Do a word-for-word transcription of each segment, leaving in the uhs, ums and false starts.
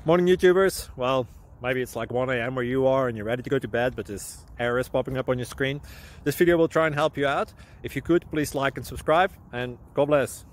Morning YouTubers. Well, maybe it's like one A M where you are and you're ready to go to bed, but this error is popping up on your screen. This video will try and help you out. If you could, please like and subscribe, and God bless.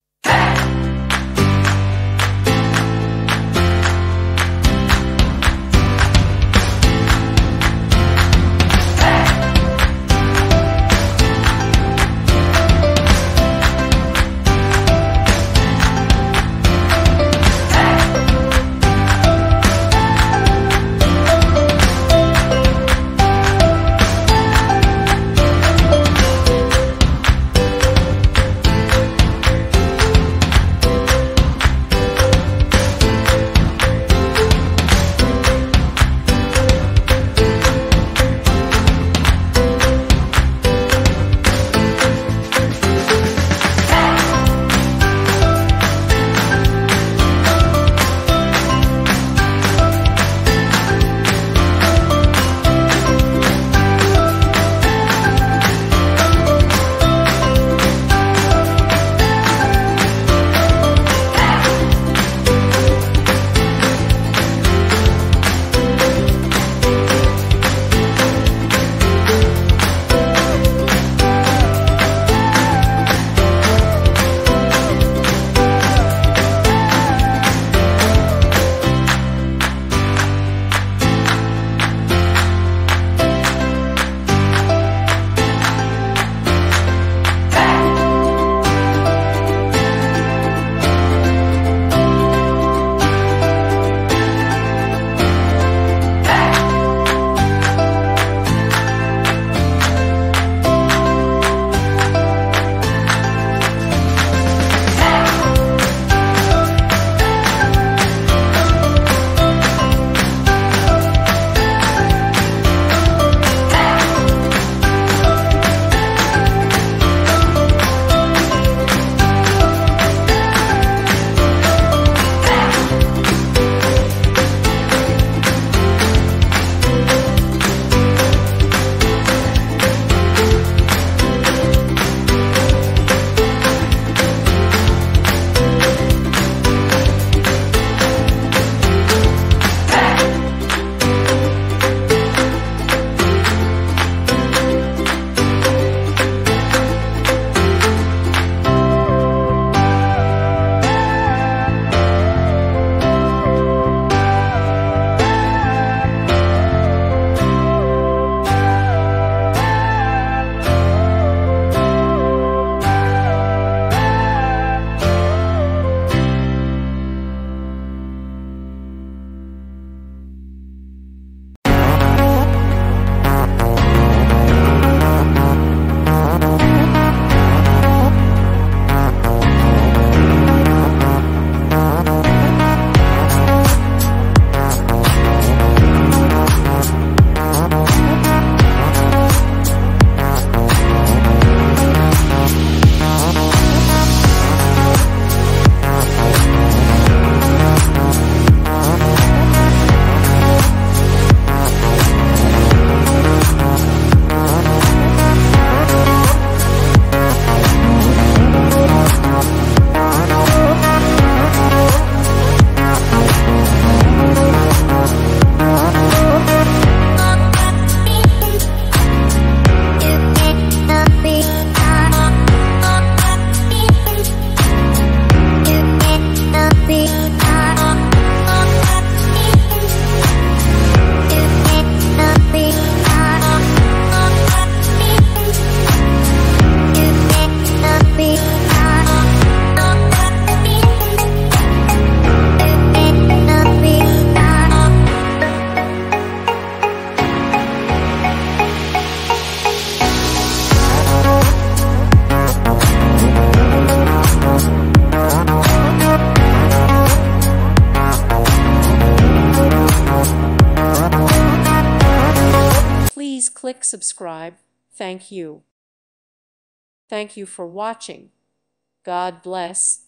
Please click subscribe. Thank you. Thank you for watching. God bless.